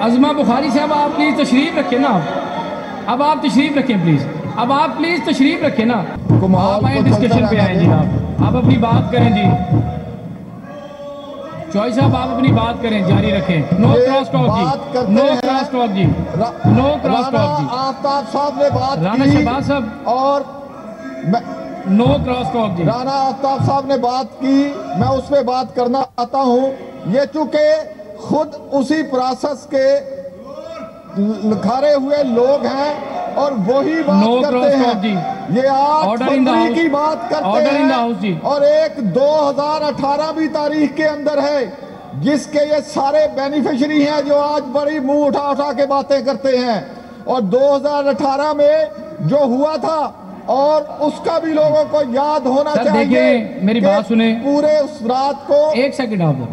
अज़मा बुखारी साहब आप प्लीज़ तशरीफ़ रखें ना। अब आप तशरीफ़ रखें प्लीज़। अब आप प्लीज़ तशरीफ़ रखें ना। आप आए डिस्कशन पे आए जी। आप अपनी बात करें जी। चॉय साहब आप अपनी बात करें, जारी रखें। नो क्रॉस टॉक जी, नो क्रॉस टॉक जी, नो क्रॉस टॉक जी। आफ्ताब साहब ने बात की, राना शहबाज साहब और नो क्रॉस टॉक जी। राना आफ्ताब साहब ने बात की, मैं उस पर बात करना चाहता हूं। ये चूंकि खुद उसी प्रोसेस के लिखारे हुए लोग हैं और वही बात करते हैं। ये 8 फरवरी की बात करते हैं और एक 2018 भी तारीख के अंदर है, जिसके ये सारे बेनिफिशियरी हैं जो आज बड़ी मुंह उठा उठा के बातें करते हैं। और 2018 में जो हुआ था और उसका भी लोगों को याद होना चाहिए। देखिए मेरी बात सुने, पूरे उस रात को एक सेकंड आप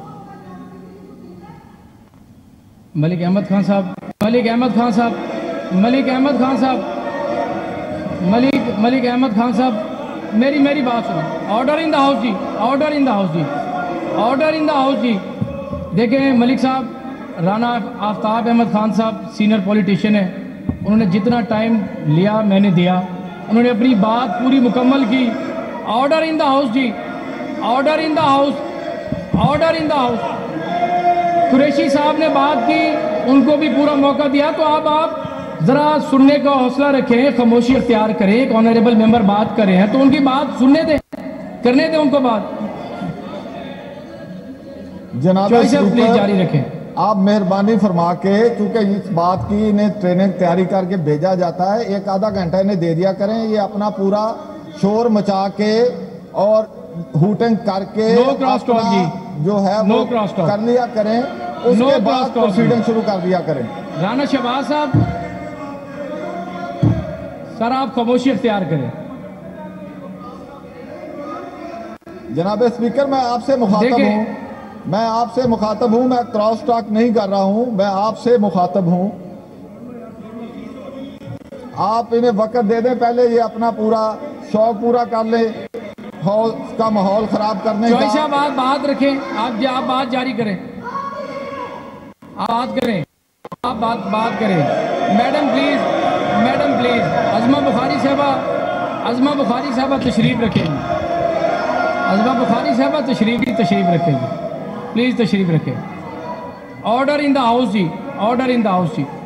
मलिक अहमद खान साहब, मलिक अहमद खान साहब, मलिक अहमद खान साहब, मलिक अहमद खान साहब, मेरी बात सुनो। ऑर्डर इन द हाउस जी, ऑर्डर इन द हाउस जी, ऑर्डर इन द हाउस जी। देखें मलिक साहब, राना आफ्ताब अहमद खान साहब सीनियर पॉलिटिशियन है, उन्होंने जितना टाइम लिया मैंने दिया, उन्होंने अपनी बात पूरी मुकम्मल की। ऑर्डर इन द हाउस जी, order in the house, order in the house. Qureshi साहब ने बात की, उनको भी पूरा मौका दिया, तो आप जरा सुनने का हौसला रखें, खामोशी इख्तियार करें। एक ऑनरेबल मेंबर बात कर रहे हैं तो उनकी बात सुनने दें, करने दें उनको बात। जनाब प्लीज जारी रखें। आप मेहरबानी फरमा के, चूंकि इस बात की इन्हें ट्रेनिंग तैयारी करके भेजा जाता है, एक आधा घंटा इन्हें दे दिया करें। ये अपना पूरा शोर मचा के और हूटिंग करके जो है वो कर लिया करें, उसके बाद प्रोसीडिंग शुरू कर दिया करें। राना शहबाज साहब, सर आप खामोशी इख्तियार करें। जनाब स्पीकर, मैं आपसे मुखातब हूं, मैं आपसे मुखातब हूं, मैं क्रॉस टॉक नहीं कर रहा हूं, मैं आपसे मुखातब हूं। आप इन्हें वक्त दे दें, पहले ये अपना पूरा शौक पूरा कर ले, का माहौल खराब करने का। साहब आप बात रखें, आप बात जारी करें, आप बात करें, आप बात करें। Madam please, madam please, Azma Bukhari साहबा, अज़मा बुखारी साहबा तशरीफ रखें, अज़मा बुखारी साहबा तशरीफ रखें, प्लीज तशरीफ रखें। ऑर्डर इन द हाउस जी, ऑर्डर इन द हाउस जी।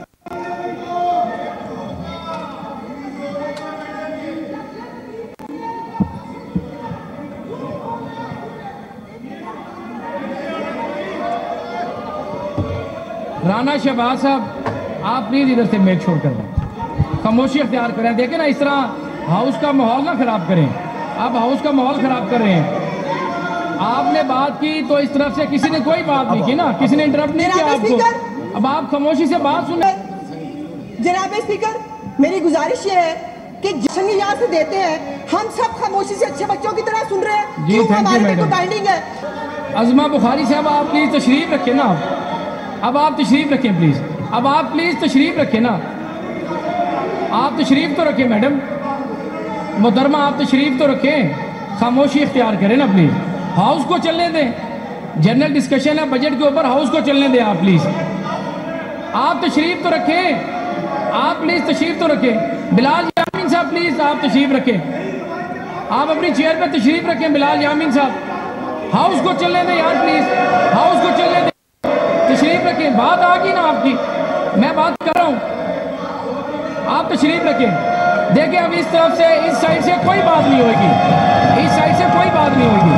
राना शहबाज साहब आप प्लीज इधर से मेक श्योर कर दें, खामोशी अख्तियार करें। देखें ना, इस तरह हाउस का माहौल ना खराब करें, आप हाउस का माहौल खराब कर रहे हैं। आपने बात की तो इस तरफ से किसी ने कोई बात नहीं की ना, किसी ने इंटरप्ट नहीं किया आपको। अब आप खामोशी से बात सुने। जनाब स्पीकर, मेरी गुजारिश ये है कि जिसन यहाँ से देते हैं, हम सब खामोशी से अच्छे बच्चों की तरह सुन रहे हैं। जी हमारे पे बाइंडिंग है। अज़मा बुखारी साहब आप प्लीज तशरीफ रखें ना, अब आप तशरीफ रखें प्लीज, अब आप प्लीज तशरीफ रखें ना, आप तशरीफ तो रखें मैडम मोहतरमा, आप तशरीफ तो रखें, खामोशी इख्तियार करें ना प्लीज, हाउस को चलने दें। जनरल डिस्कशन है बजट के ऊपर, हाउस को चलने दें आप प्लीज। आप तशरीफ तो रखें, आप प्लीज तशरीफ तो रखें। बिलाल यामीन साहब प्लीज आप तशरीफ रखें, आप अपनी चेयर पर तशरीफ रखें। बिलाल यामीन साहब, हाउस को चलने दें यार प्लीज, हाउस को चलने दें, तशरीफ रखें। बात आ गई ना आपकी, मैं बात कर रहा हूं, आप तशरीफ रखें। देखिए अब इस तरफ से, इस साइड से कोई बात नहीं होगी, इस साइड से कोई बात नहीं होगी।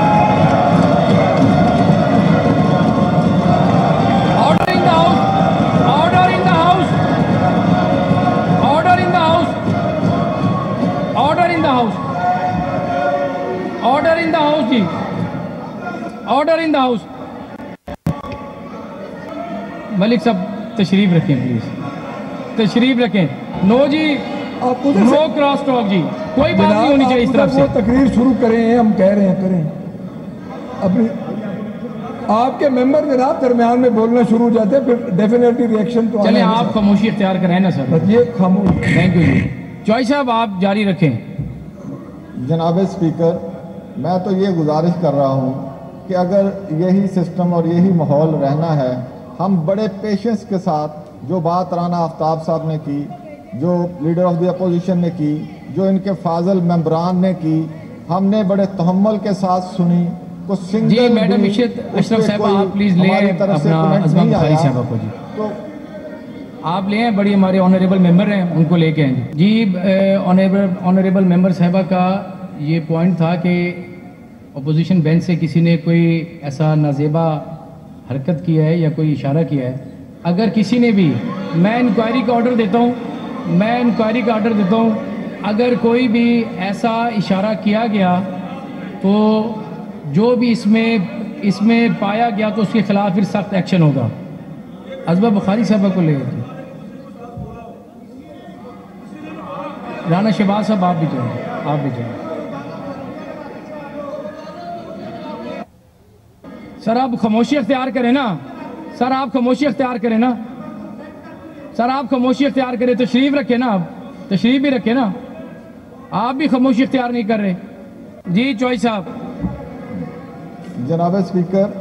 Order in the house, order in the house, order in the house, order in the house, order in the house जी, order in the house. Malik साहब तशरीफ रखें प्लीज, तशरीफ रखें। नो जी, नो क्रॉस टॉक जी, कोई बात नहीं होनी चाहिए इस तरफ से। तकरीर शुरू करें, हम कह रहे हैं करें। अपनी आपके मेंबर जनाब दरमियान में बोलना शुरू हो जाते हैं, फिर डेफिनेटली रिएक्शन तो चले आप खामोशी इख्तियार करें ना सर, ये खामोश। Thank you ji. चॉइस साहब आप जारी रखें। जनाब स्पीकर, मैं तो ये गुजारिश कर रहा हूँ कि अगर यही सिस्टम और यही माहौल रहना है, हम बड़े पेशेंस के साथ जो बात राना आफ्ताब साहब ने की, जो लीडर ऑफ द अपोजिशन ने की, जो इनके फाजल मेंबरान ने की, हमने बड़े तहम्मुल के साथ सुनी। कुछ सिंगल जी मैडम अशरफ साहब आप प्लीज लें अपना अज़मा बुखारी साहब को जी, तो आप ले आए, बड़ी हमारे ऑनरेबल मेंबर हैं, उनको लेके आए जी। ऑनरेबल मेंबर साहबा का ये पॉइंट था कि अपोजिशन बेंच से किसी ने कोई ऐसा नाजेबा हरकत किया है या कोई इशारा किया है। अगर किसी ने भी, मैं इंक्वायरी का ऑर्डर देता हूँ, अगर कोई भी ऐसा इशारा किया गया तो जो भी इसमें पाया गया तो उसके खिलाफ फिर सख्त एक्शन होगा। अज़मा बुखारी साहब को ले राना शहबाज साहब आप भी जाए। सर आप खामोशी अख्तियार करें ना, सर आप खामोशी अख्तियार करें, तशरीफ रखें ना, आप तशरीफ भी रखें ना, आप भी खामोशी अख्तियार नहीं कर रहे जी। चौई साहब। जनाब स्पीकर,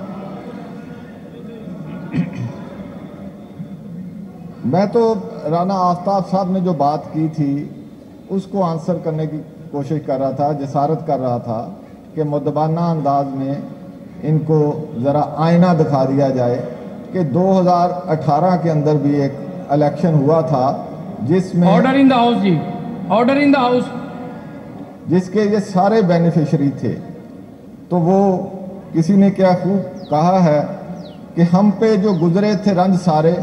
मैं तो राना आफ्ताब साहब ने जो बात की थी उसको आंसर करने की कोशिश कर रहा था, जसारत कर रहा था कि मुद्दबाना अंदाज में इनको ज़रा आईना दिखा दिया जाए कि 2018 के अंदर भी एक इलेक्शन हुआ था जिसमें ऑर्डर इन द हाउस जी, ऑर्डर इन द हाउस, जिसके ये सारे बेनिफिशरी थे। तो वो किसी ने क्या खूब कहा है कि हम पे जो गुजरे थे रंज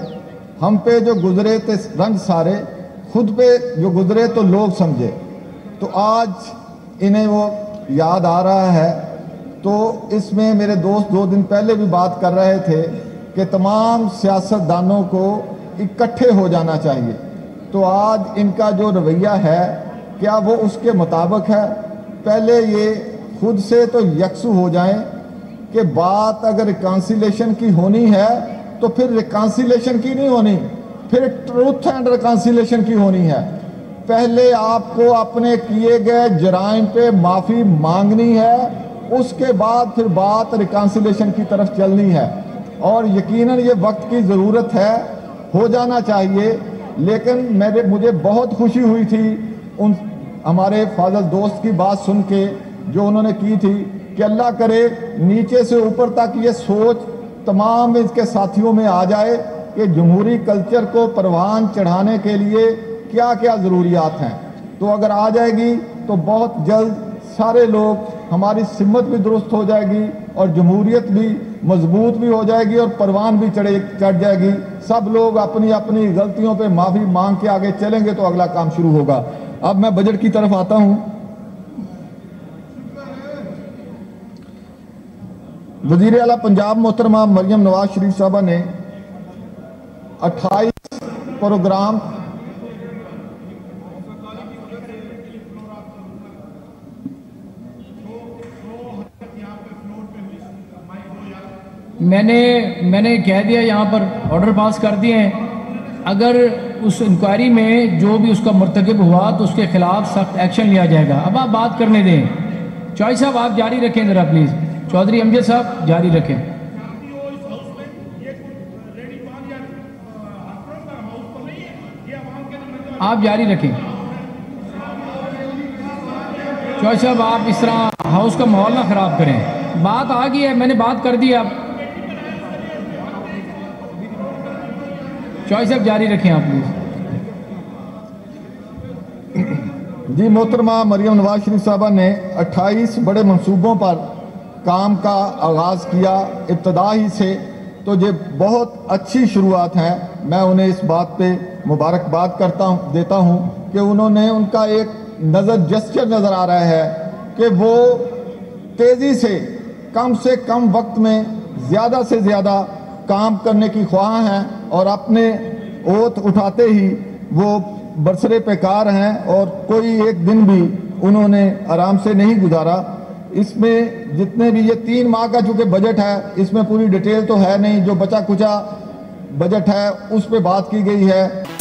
सारे, खुद पे जो गुजरे तो लोग समझे। तो आज इन्हें वो याद आ रहा है। तो इसमें मेरे दोस्त 2 दिन पहले भी बात कर रहे थे कि तमाम सियासतदानों को इकट्ठे हो जाना चाहिए। तो आज इनका जो रवैया है क्या वो उसके मुताबिक है? पहले ये खुद से तो यकसू हो जाएं कि बात अगर रिकॉन्सिलेशन की होनी है तो फिर रिकॉन्सिलेशन की नहीं होनी, फिर ट्रूथ एंड रिकॉन्सिलेशन की होनी है। पहले आपको अपने किए गए जराइम पे माफ़ी मांगनी है, उसके बाद फिर बात रिकॉन्सिलेशन की तरफ चलनी है। और यकीनन ये वक्त की ज़रूरत है, हो जाना चाहिए। लेकिन मुझे बहुत खुशी हुई थी उन हमारे फाजल दोस्त की बात सुन के जो उन्होंने की थी कि अल्लाह करे नीचे से ऊपर तक ये सोच तमाम इसके साथियों में आ जाए कि जमहूरी कल्चर को परवान चढ़ाने के लिए क्या क्या ज़रूरियात हैं। तो अगर आ जाएगी तो बहुत जल्द सारे लोग, हमारी सिमत भी दुरुस्त हो जाएगी और जमहूरियत भी मजबूत भी हो जाएगी और परवान भी चढ़ जाएगी। सब लोग अपनी अपनी गलतियों पे माफ़ी मांग के आगे चलेंगे तो अगला काम शुरू होगा। अब मैं बजट की तरफ आता हूँ। वज़ीर आला पंजाब मोहतरमा मरियम नवाज शरीफ साहबा ने 28 प्रोग्राम मैंने कह दिया, यहाँ पर ऑर्डर पास कर दिए हैं। अगर उस इंक्वायरी में जो भी उसका मर्तकब हुआ तो उसके खिलाफ सख्त एक्शन लिया जाएगा। अब आप बात करने दें। चौधरी साहब आप जारी रखें ज़रा प्लीज़, चौधरी अमजद साहब जारी रखें। आप जारी रखें। चौधरी साहब आप इस तरह हाउस का माहौल ना ख़राब करें। बात आ गई है, मैंने बात कर दी। आप चौधरी साहब जारी रखें आप प्लीज़। जी मोहतरमा मरियम नवाज शरीफ साहबा ने 28 बड़े मंसूबों पर काम का आगाज़ किया इब्तदा ही से। तो ये बहुत अच्छी शुरुआत है। मैं उन्हें इस बात पे मुबारकबाद देता हूँ कि उनका एक जेस्चर नज़र आ रहा है कि वो तेज़ी से कम वक्त में ज़्यादा से ज़्यादा काम करने की ख्वाह हैं और अपने ओथ उठाते ही वो बरसरे पे कार हैं और कोई एक दिन भी उन्होंने आराम से नहीं गुजारा। इसमें जितने भी ये 3 माह का चूँकि बजट है, इसमें पूरी डिटेल तो है नहीं, जो बचा कुचा बजट है उस पे बात की गई है।